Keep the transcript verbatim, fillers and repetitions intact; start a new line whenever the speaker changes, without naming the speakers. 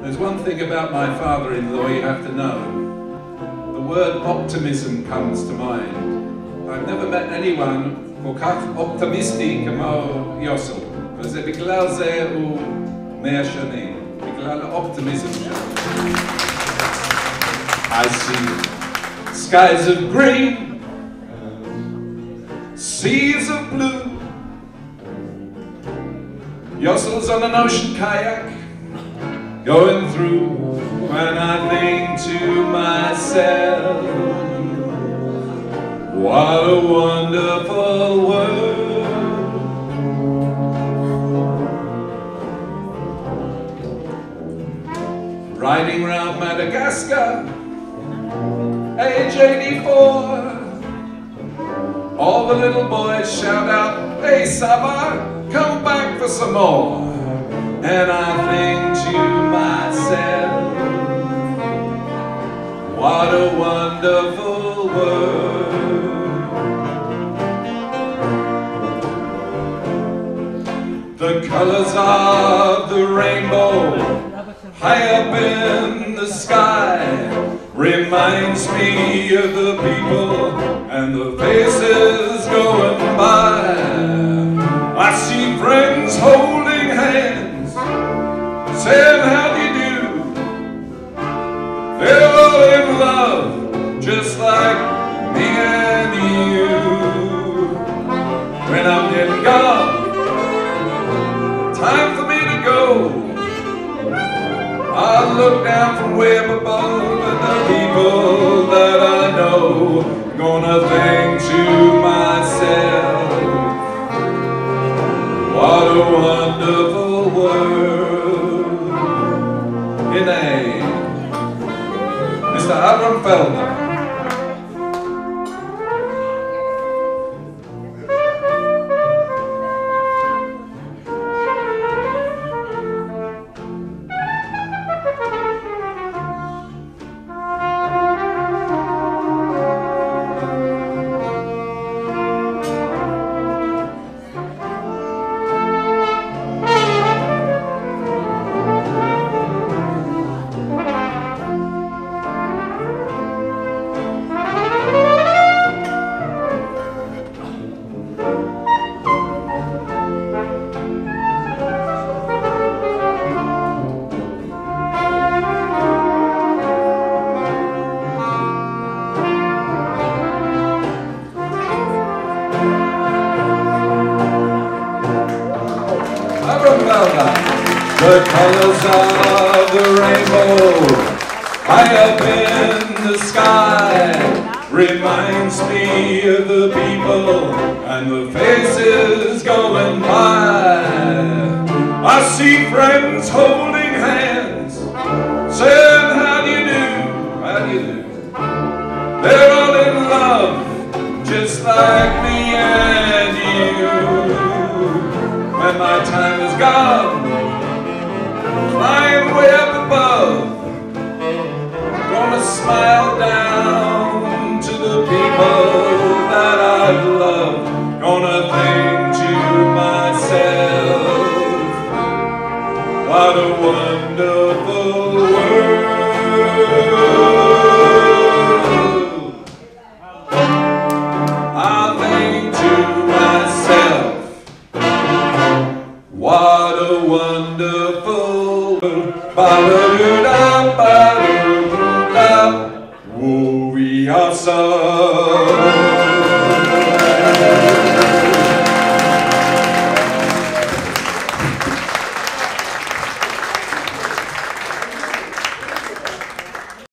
There's one thing about my father-in-law you have to know. The word optimism comes to mind. I've never met anyone כל כך אופטימיסטי כמו יוסל. וזה בגלל זה הוא מאה שנים. בגלל האופטימיזם שלו. I see skies of green, seas of blue. Yosel's on an ocean kayak, going through, and I think to myself, what a wonderful world. Riding round Madagascar, age eighty-four, all the little boys shout out, "Hey Saba, come back for some more." And I think to myself, what a wonderful world. The colors of the rainbow high up in the sky reminds me of the people and the faces going by. I see friends holding hands, saying how do you do. They're all in love, just like me and you. When I'm getting gone, time for me to go, I look down from way up above at the people that I know, gonna think to myself, what a wonderful world. In a Mister Avram Feldner. The colors of the rainbow high up in the sky reminds me of the people and the faces going by. I see friends holding hands, saying how do you do, how do you do. They're all in love, just like me and you. When my time is gone, flying way up above, gonna smile down to the people that I love, gonna think to myself, what a wonderful world. I'll think to myself, what a wonderful Ba-da-doo-da, ba-da-doo-da, oh, we are so